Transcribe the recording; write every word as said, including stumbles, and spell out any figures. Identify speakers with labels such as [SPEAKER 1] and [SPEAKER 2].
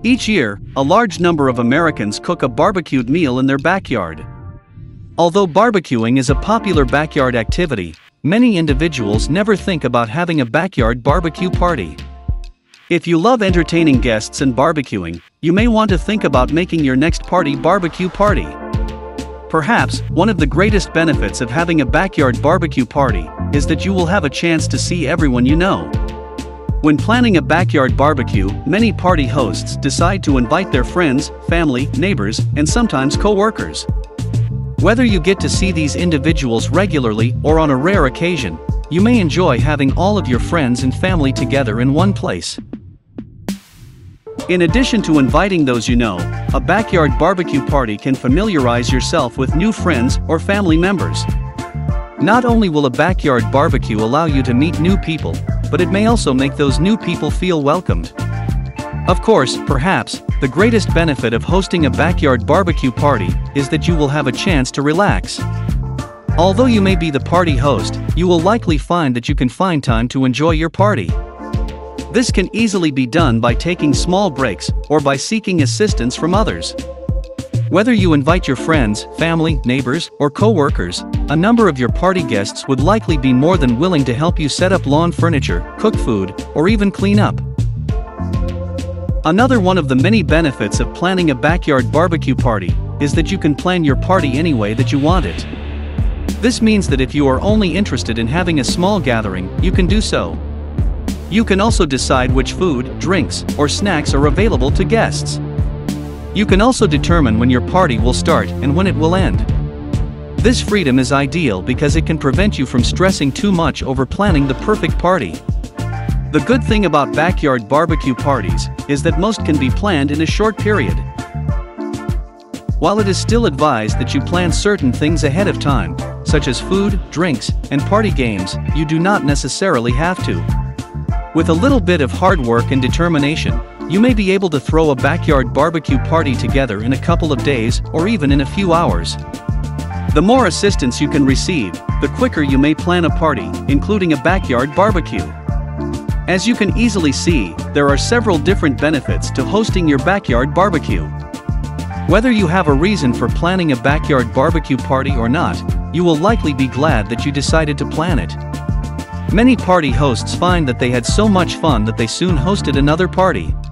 [SPEAKER 1] Each year, a large number of Americans cook a barbecued meal in their backyard. Although barbecuing is a popular backyard activity, many individuals never think about having a backyard barbecue party. If you love entertaining guests and barbecuing, you may want to think about making your next party barbecue party. Perhaps, one of the greatest benefits of having a backyard barbecue party is that you will have a chance to see everyone you know. When planning a backyard barbecue, many party hosts decide to invite their friends, family, neighbors, and sometimes co-workers. Whether you get to see these individuals regularly or on a rare occasion, you may enjoy having all of your friends and family together in one place. In addition to inviting those you know, a backyard barbecue party can familiarize yourself with new friends or family members. Not only will a backyard barbecue allow you to meet new people, but it may also make those new people feel welcomed. Of course, perhaps, the greatest benefit of hosting a backyard barbecue party is that you will have a chance to relax. Although you may be the party host, you will likely find that you can find time to enjoy your party. This can easily be done by taking small breaks or by seeking assistance from others. Whether you invite your friends, family, neighbors, or co-workers, a number of your party guests would likely be more than willing to help you set up lawn furniture, cook food, or even clean up. Another one of the many benefits of planning a backyard barbecue party is that you can plan your party any way that you want it. This means that if you are only interested in having a small gathering, you can do so. You can also decide which food, drinks, or snacks are available to guests. You can also determine when your party will start and when it will end. This freedom is ideal because it can prevent you from stressing too much over planning the perfect party. The good thing about backyard barbecue parties is that most can be planned in a short period. While it is still advised that you plan certain things ahead of time, such as food, drinks, and party games, you do not necessarily have to. With a little bit of hard work and determination, you may be able to throw a backyard barbecue party together in a couple of days or even in a few hours. The more assistance you can receive, the quicker you may plan a party, including a backyard barbecue. As you can easily see, there are several different benefits to hosting your backyard barbecue. Whether you have a reason for planning a backyard barbecue party or not, you will likely be glad that you decided to plan it. Many party hosts find that they had so much fun that they soon hosted another party.